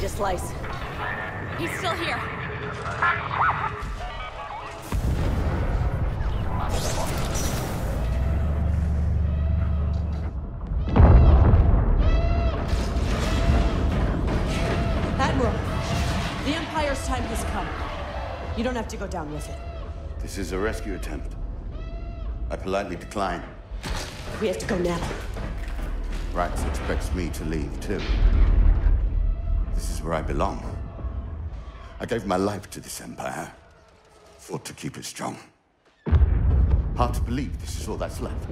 to slice. He's still here. Admiral, the Empire's time has come. You don't have to go down with it. This is a rescue attempt. I politely decline. We have to go now. Rax expects me to leave, too. This is where I belong. I gave my life to this Empire. Fought to keep it strong. Hard to believe this is all that's left.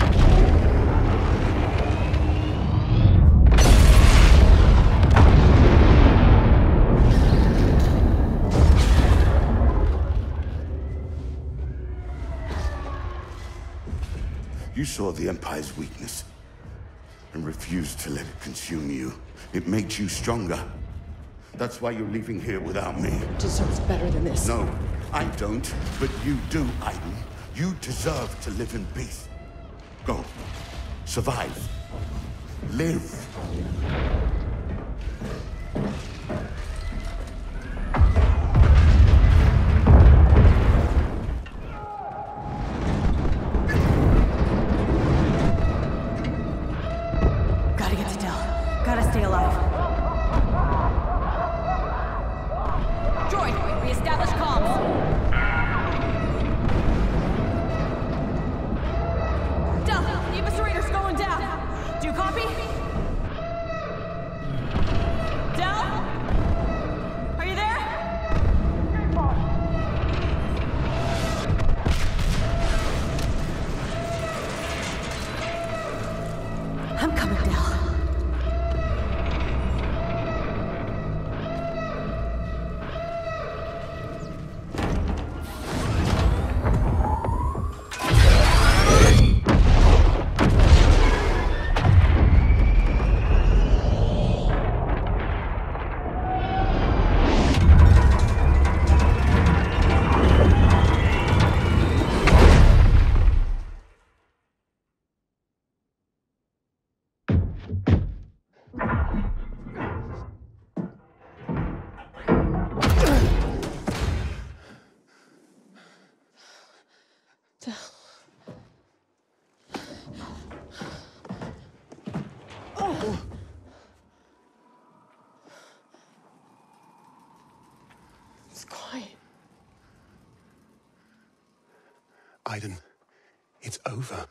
You saw the Empire's weakness and refused to let it consume you. It made you stronger. That's why you're leaving here without me. Deserves better than this. No, I don't, but you do, Aiden. You deserve to live in peace. Go. Survive. Live. Gotta get to Del. Gotta stay alive. Droid, reestablish comms. Del, the eviscerator's going down. Do you copy? Del? Are you there? I'm coming, Del. It's quiet. Aiden, it's over.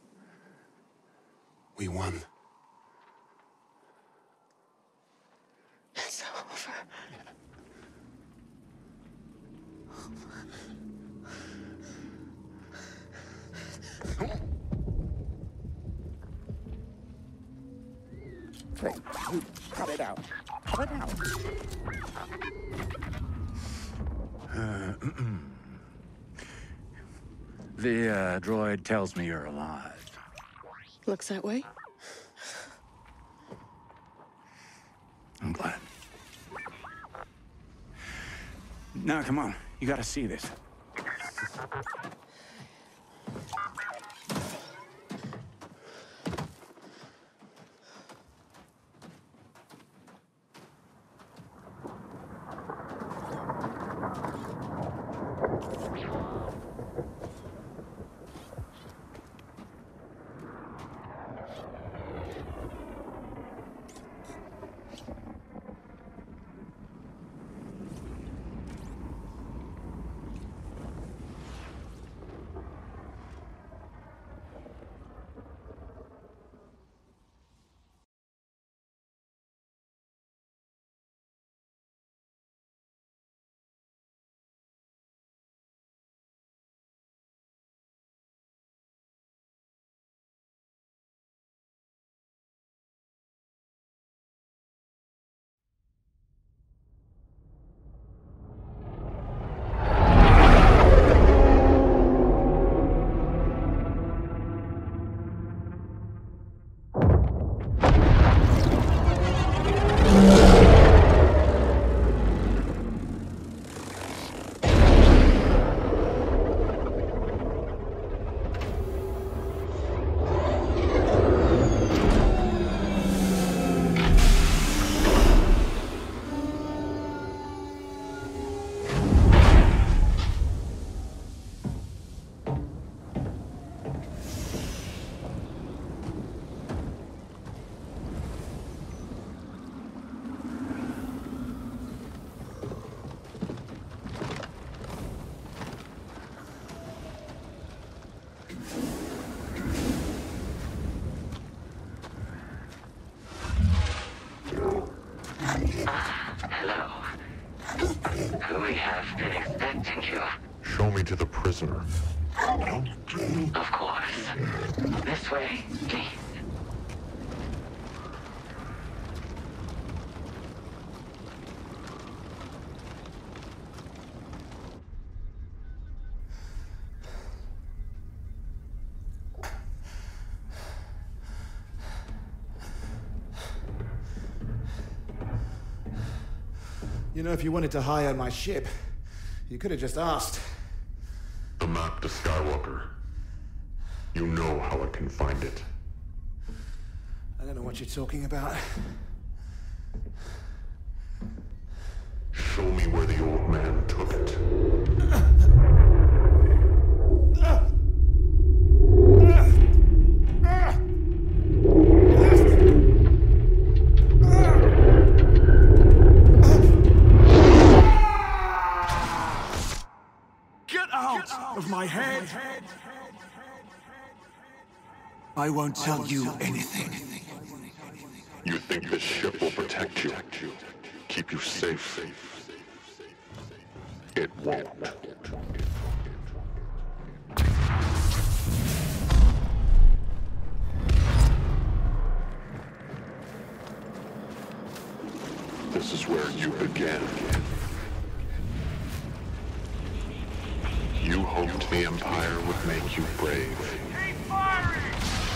We won. It's over. Hey, you cut it out. Cut it out. The droid tells me you're alive. Looks that way. I'm glad. Now, come on. You gotta see this. Hello. We have been expecting you. Show me to the prisoner. Of course. This way, please. You know, if you wanted to hire my ship, you could have just asked. The map to Skywalker. You know how I can find it. I don't know what you're talking about. Show me where the old man took it. Of my head. I won't tell you anything. You think this ship will protect you, keep you safe? It won't. This is where you began. You hoped the Empire would make you brave. Keep firing!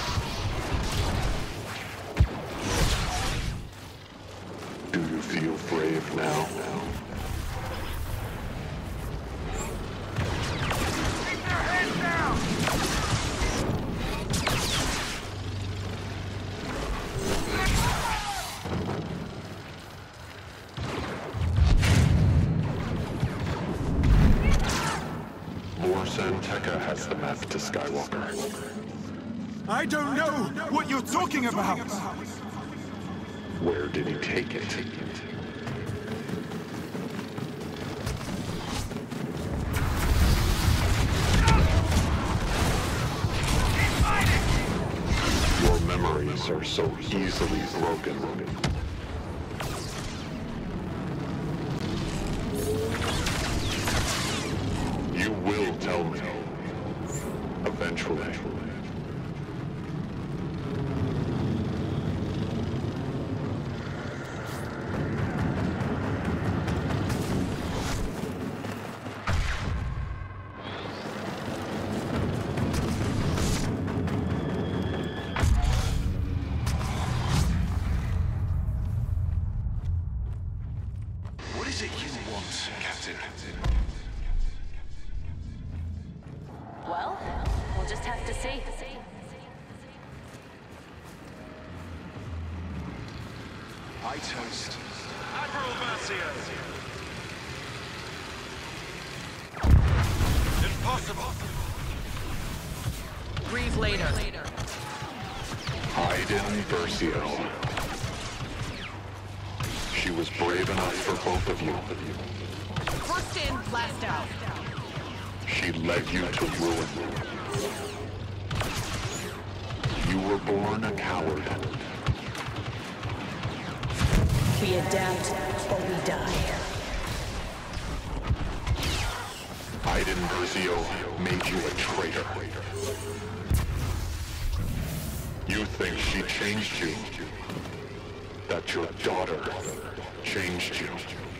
Do you feel brave now? Keep their heads down! Santeca has the map to Skywalker. I don't know what you're talking about. Where did he take it? Your memories are so easily broken. You will tell me. Eventually. What is it you want, Captain? Well, we'll just have to see. I toast Admiral Versio. Impossible. Breathe later. Iden Versio. She was brave enough for both of you. First in, last out. She led you to ruin. You were born a coward. We adapt or we die. Iden Versio made you a traitor. You think she changed you. That your daughter changed you.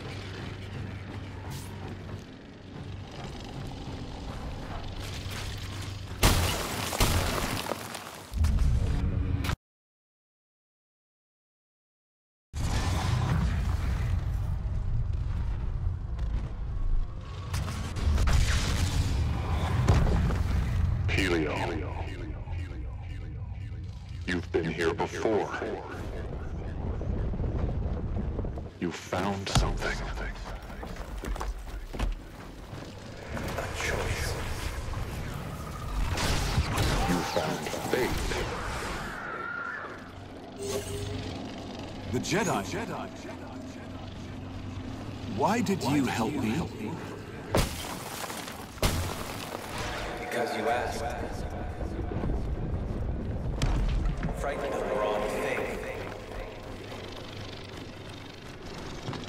Helio. You've been here before. You found something. A choice. You found faith. The Jedi. Why did you help me? Because you asked. Frightened of the wrong thing.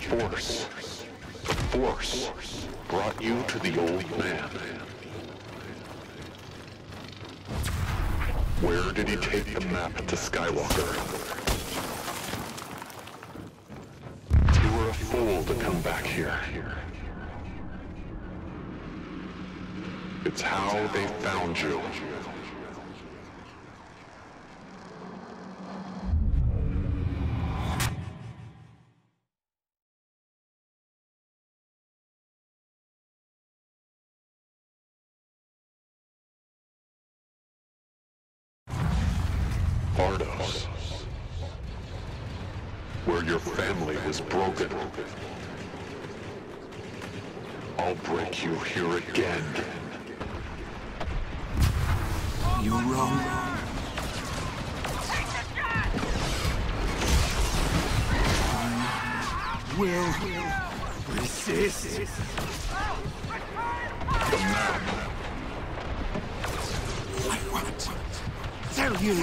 Force. The Force brought you to the old man. Where did he take the map to Skywalker? You were a fool to come back here. It's how they found you. Bardos, where your family was broken. I'll break you here again. You're wrong. I will resist. The map. I won't tell you.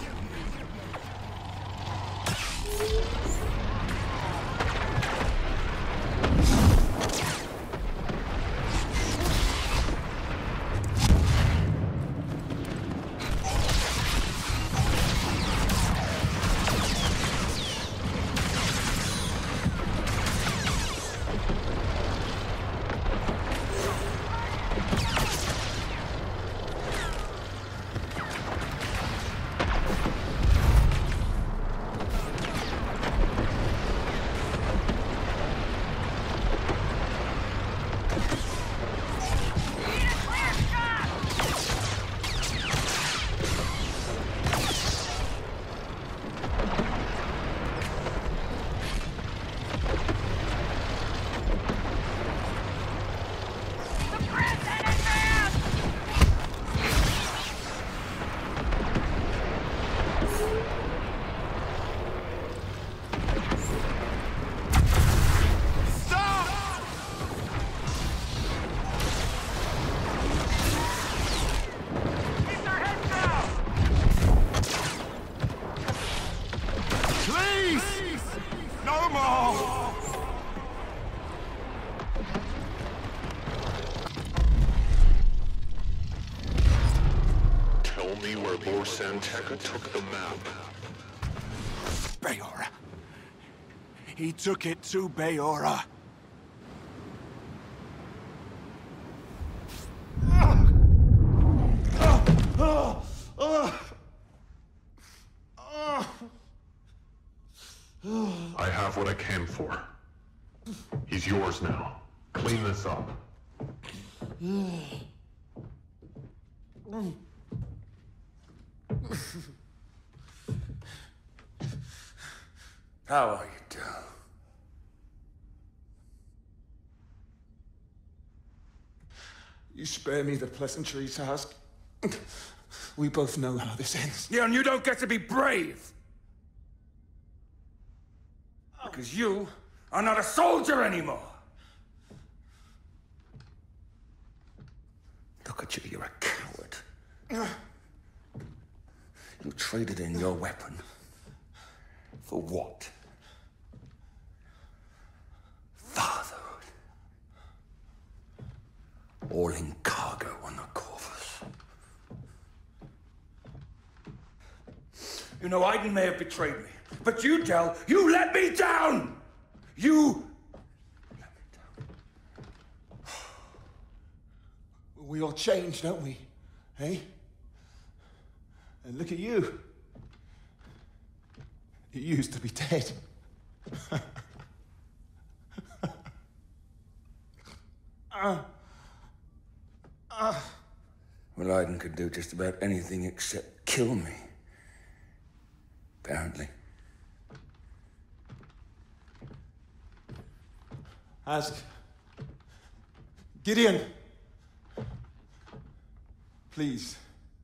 Lord San Tekka took the map. Bayora. He took it to Bayora. I have what I came for. He's yours now. Clean this up. How are you, Del? You spare me the pleasantry task. We both know how this ends. Yeah, and you don't get to be brave. Because you are not a soldier anymore. Look at you, you're a coward. You traded in your weapon. For what? Fatherhood. All in cargo on the Corvus. You know, Aiden may have betrayed me. But you, Del, you let me down! You let me down. We all change, don't we? Hey? And look at you. You used to be dead. Well, Aiden could do just about anything except kill me. Apparently. Ask Gideon. Please.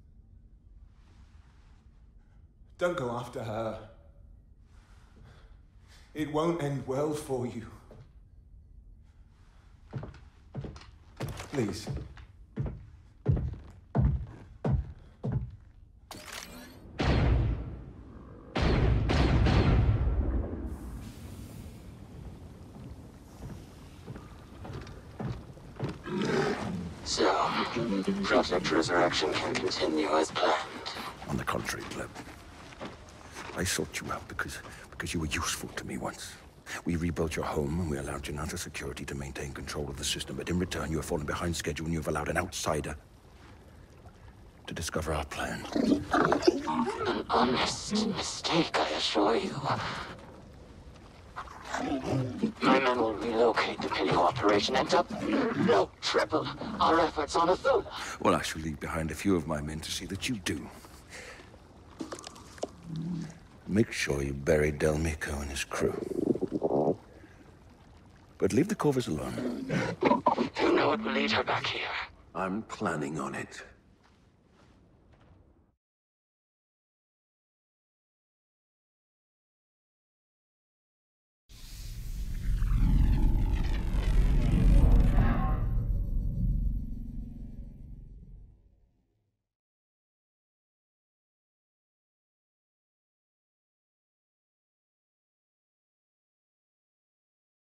Don't go after her. It won't end well for you. Please. Project Resurrection can continue as planned. On the contrary, Gleb. I sought you out because you were useful to me once. We rebuilt your home and we allowed Janata Security to maintain control of the system, but in return you have fallen behind schedule and you have allowed an outsider to discover our plan. An honest mistake, I assure you. My men will relocate the Pilio operation and triple our efforts on Athula. Well, I shall leave behind a few of my men to see that you do. Make sure you bury Del Mico and his crew. But leave the Corvus alone. You know it will lead her back here. I'm planning on it.